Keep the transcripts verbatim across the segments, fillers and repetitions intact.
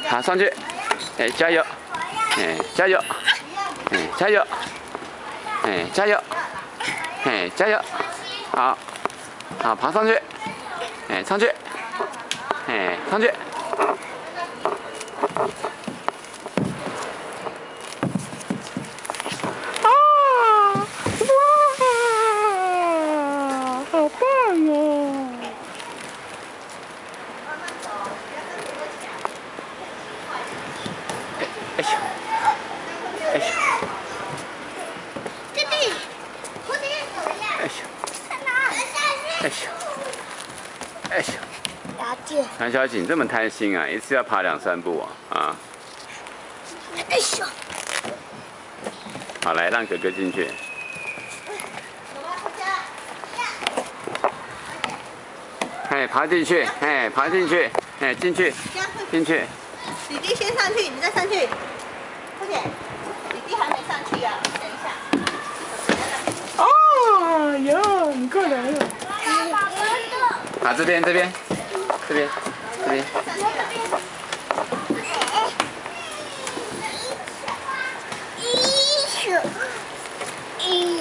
好，上去，哎，加油，哎，加油，哎，加油，哎，加油，哎，加油，好，好，爬上去，哎，上去，哎，上去。啊！哇，好棒哦！ 哎呦，哎呦， 弟弟，蝴蝶， 哎呦， 在哪？ 哎呦，哎呦， 了解。 谭小锦这么贪心啊，一次要爬两三步啊啊！ 哎呦， 好，来让哥哥进去。哎，爬进去，哎，爬进去，哎，进去，进去。 弟弟先上去，你再上去。快点，弟弟还没上去啊，等一下。 哦哟，你过来了。啊，这边，这边，这边，这边。 一手，一。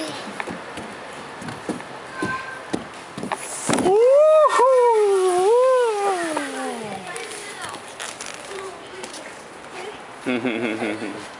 呜呼！哼哼哼哼哼。